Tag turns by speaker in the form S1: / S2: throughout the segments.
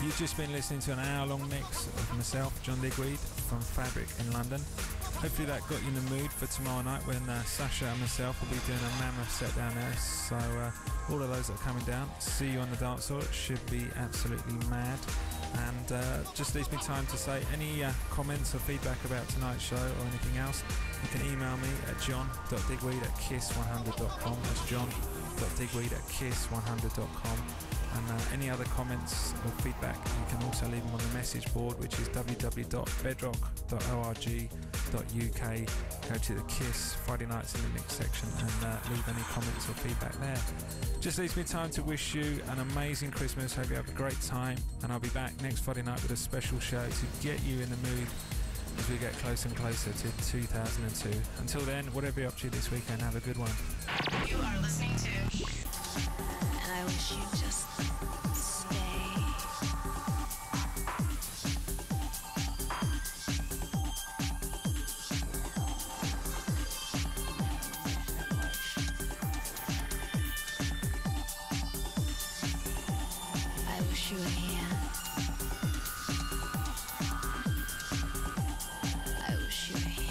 S1: You've just been listening to an hour-long mix of myself, John Digweed, from Fabric in London. Hopefully that got you in the mood for tomorrow night when Sasha and myself will be doing a mammoth set down there. So all of those that are coming down, see you on the dance floor. It should be absolutely mad. And just leaves me time to say any comments or feedback about tonight's show or anything else, you can email me at john.digweed@kiss100.com. That's john.digweed@kiss100.com. And any other comments or feedback, you can also leave them on the message board, which is www.bedrock.org.uk. Go to the Kiss Friday Nights in the Mix section and leave any comments or feedback there. Just leaves me time to wish you an amazing Christmas. Hope you have a great time. And I'll be back next Friday night with a special show to get you in the mood as we get closer and closer to 2002. Until then, whatever you're up to this weekend, have a good one.
S2: You are listening to...
S3: And I wish you just stay. I wish you were here. I wish you were here.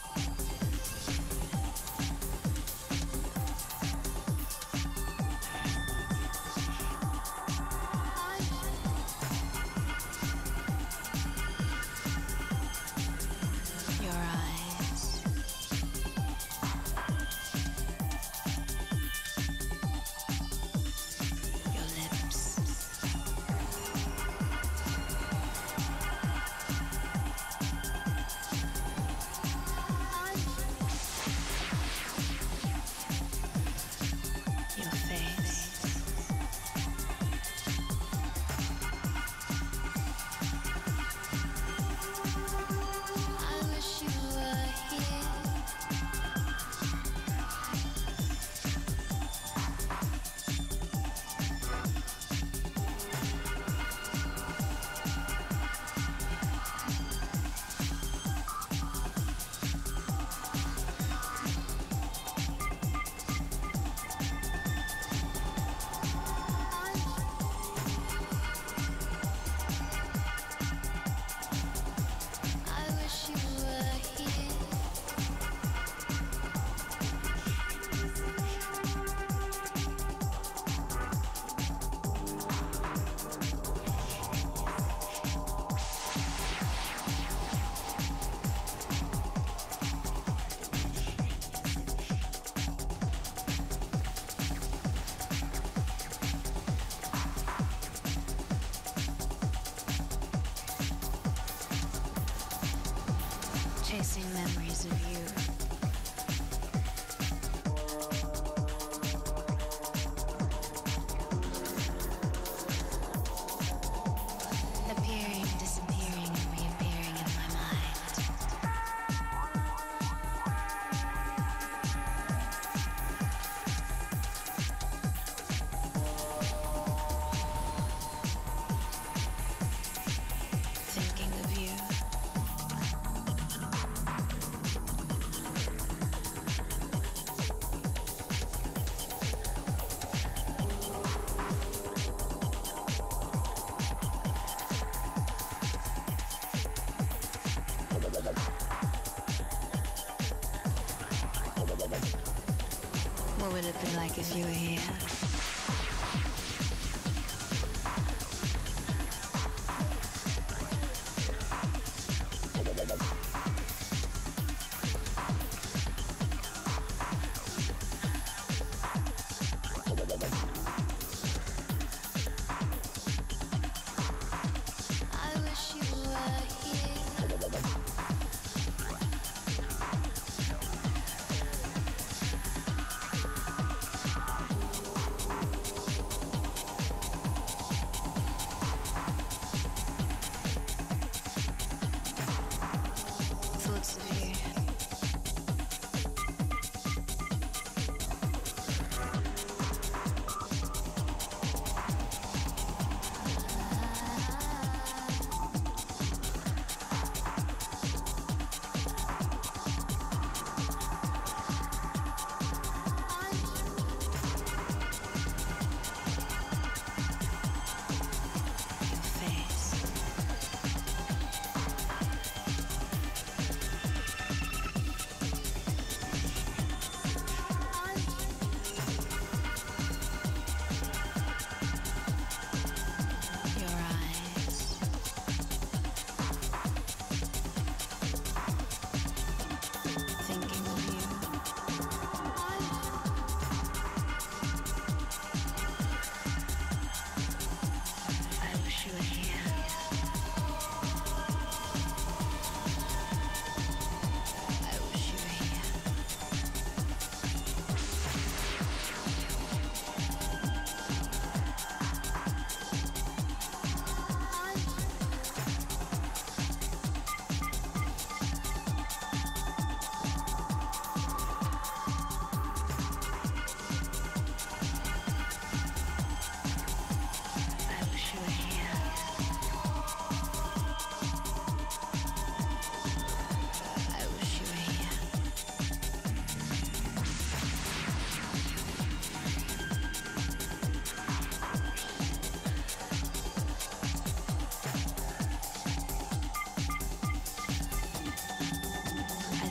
S3: Chasing memories of you. Appearing, disappearing, and reappearing in my mind. Thinking of you. What would it be like if you were here?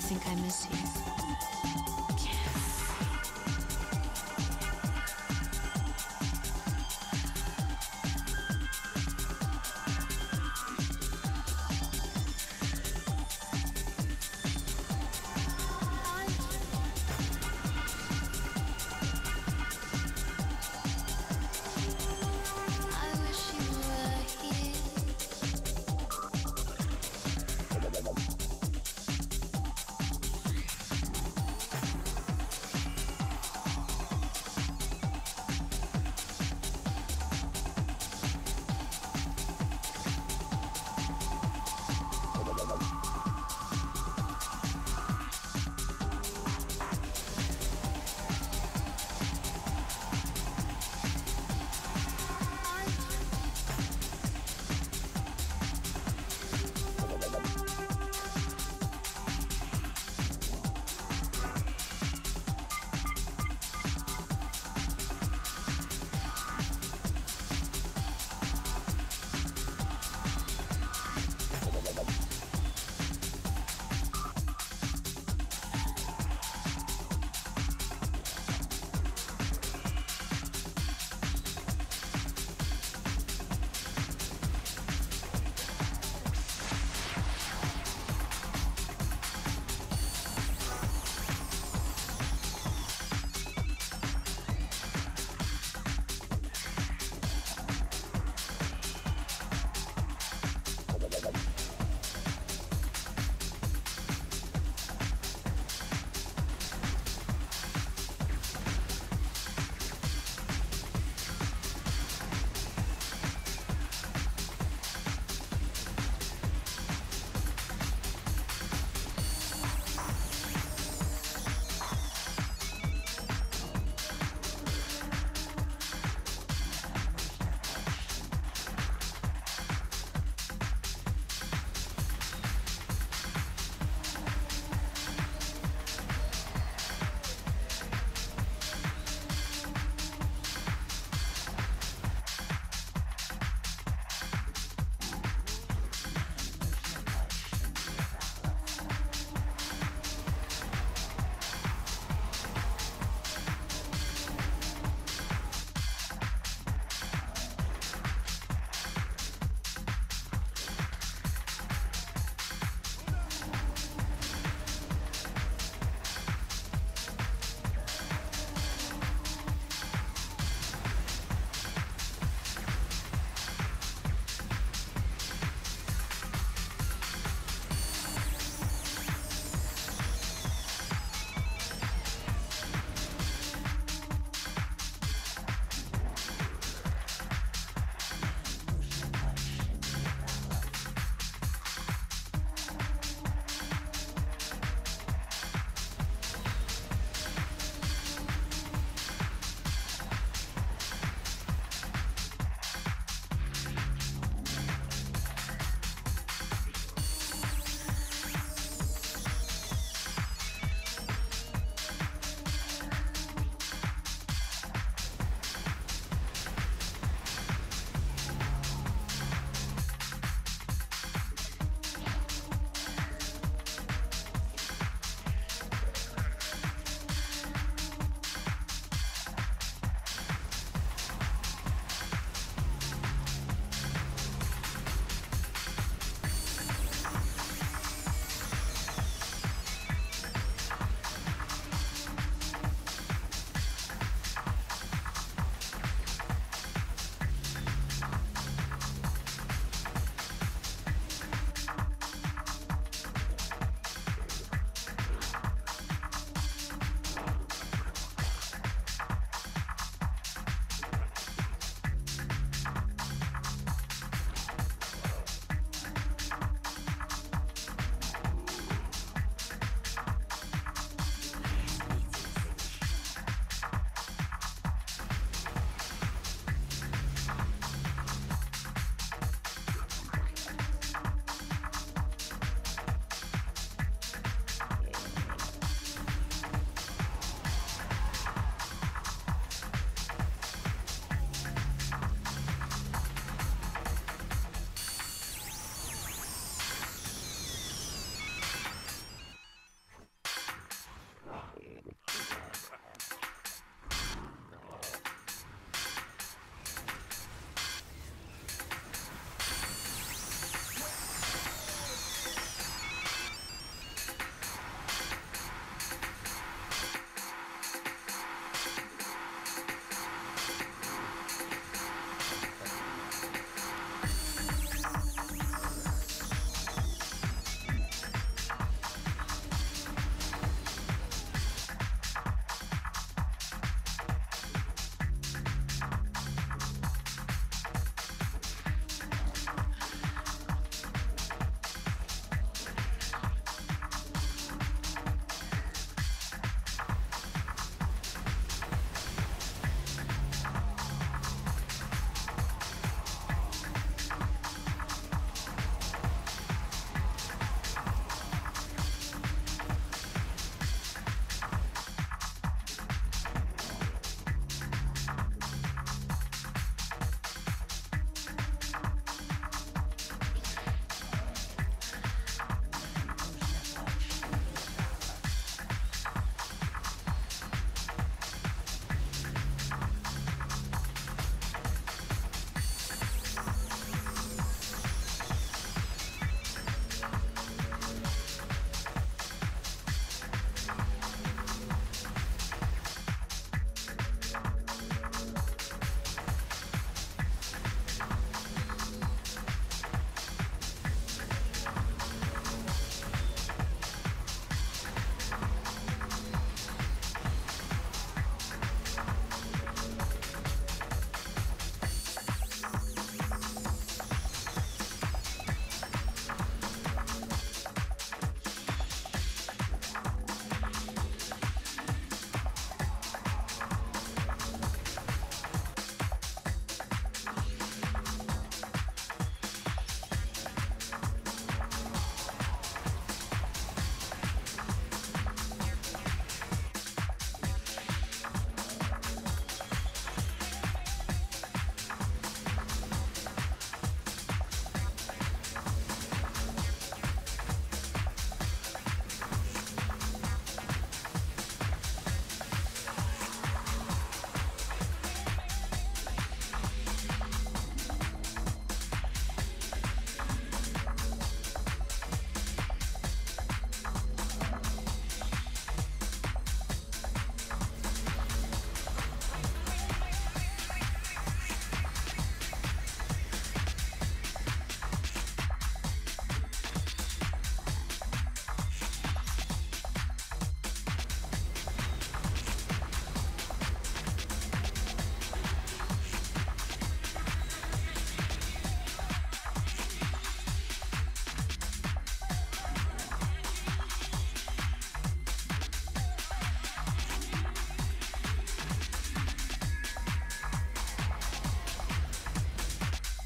S3: think I miss you.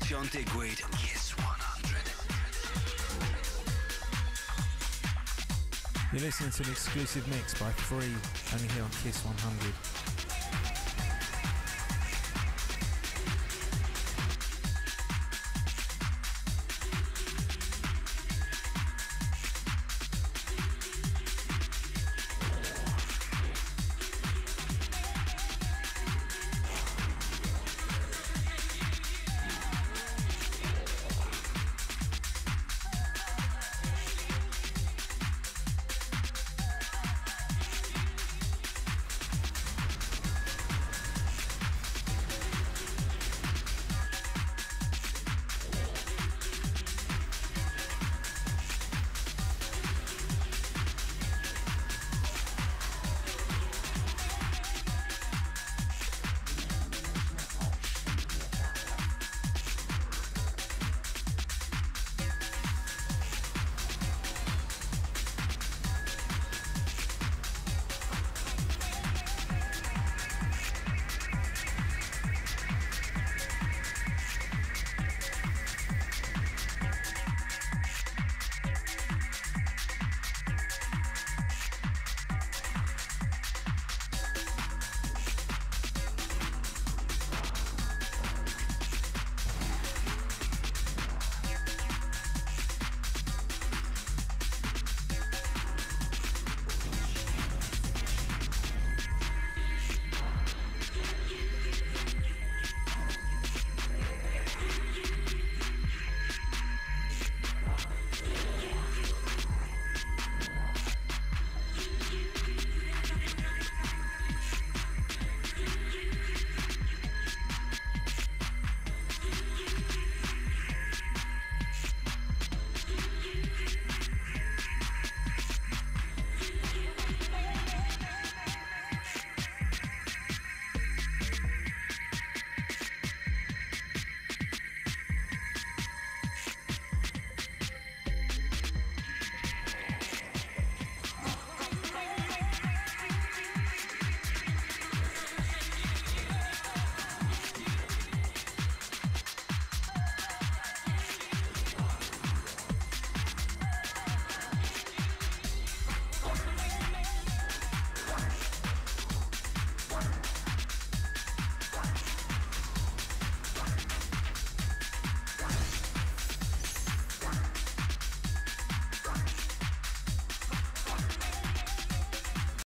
S4: John Digweed, Kiss 100.
S1: You're listening to an exclusive mix by Free, only here on Kiss 100.